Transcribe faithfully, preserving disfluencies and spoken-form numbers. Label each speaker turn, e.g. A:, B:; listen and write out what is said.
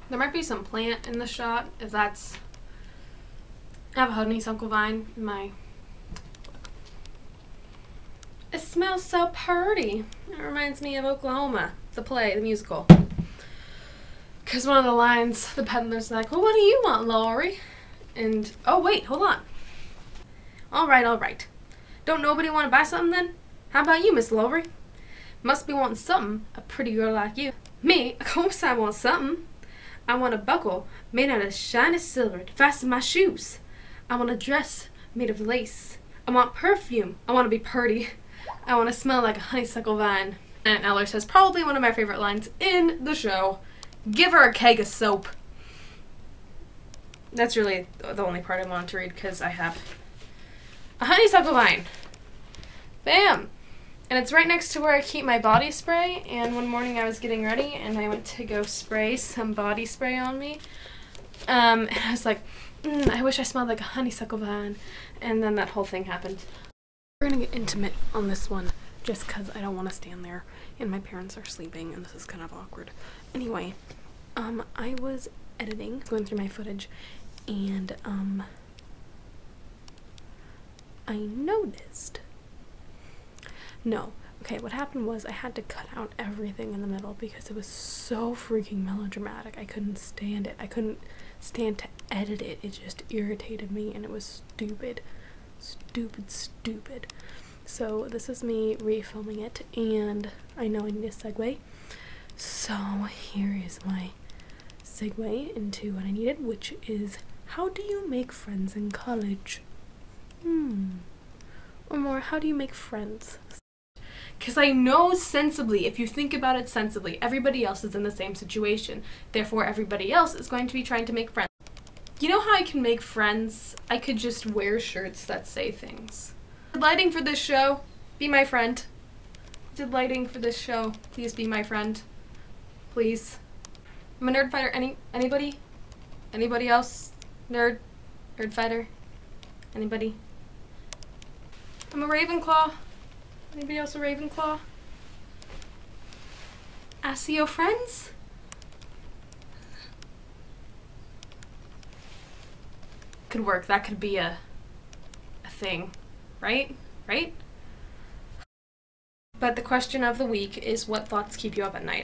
A: There might be some plant in the shot, if that's... I have a honeysuckle vine in my... It smells so pretty. It reminds me of Oklahoma, the play, the musical. Because one of the lines, the peddler's like, well, what do you want, Laurie? And, oh wait, hold on. Alright, alright. Don't nobody want to buy something then? How about you, Miss Laurie? Must be wanting something, a pretty girl like you. Me? Of course I want something. I want a buckle made out of shiny silver to fasten my shoes. I want a dress made of lace. I want perfume. I want to be pretty. I want to smell like a honeysuckle vine. And Eller says probably one of my favorite lines in the show. Give her a keg of soap. That's really the only part I wanted to read because I have a honeysuckle vine. Bam! And it's right next to where I keep my body spray, and one morning I was getting ready and I went to go spray some body spray on me. Um, and I was like, mm, I wish I smelled like a honeysuckle vine. And then that whole thing happened. We're gonna get intimate on this one just because I don't want to stand there and my parents are sleeping and this is kind of awkward. Anyway, um, I was editing, going through my footage, and um, I noticed No. Okay, what happened was I had to cut out everything in the middle because it was so freaking melodramatic. I couldn't stand it. I couldn't stand to edit it. It just irritated me and it was stupid. Stupid, stupid. So this is me refilming it and I know I need a segue. So here is my segue into what I needed, which is how do you make friends in college? Hmm. Or more, how do you make friends? Because I know sensibly, if you think about it sensibly, everybody else is in the same situation. Therefore, everybody else is going to be trying to make friends. You know how I can make friends? I could just wear shirts that say things. Did lighting for this show? Be my friend. Did lighting for this show? Please be my friend. Please. I'm a nerd fighter. Any anybody? Anybody else? Nerd? Nerd fighter? Anybody? I'm a Ravenclaw. Anybody else a Ravenclaw? Asio friends? Could work. That could be a a thing, right? Right? But the question of the week is what thoughts keep you up at night?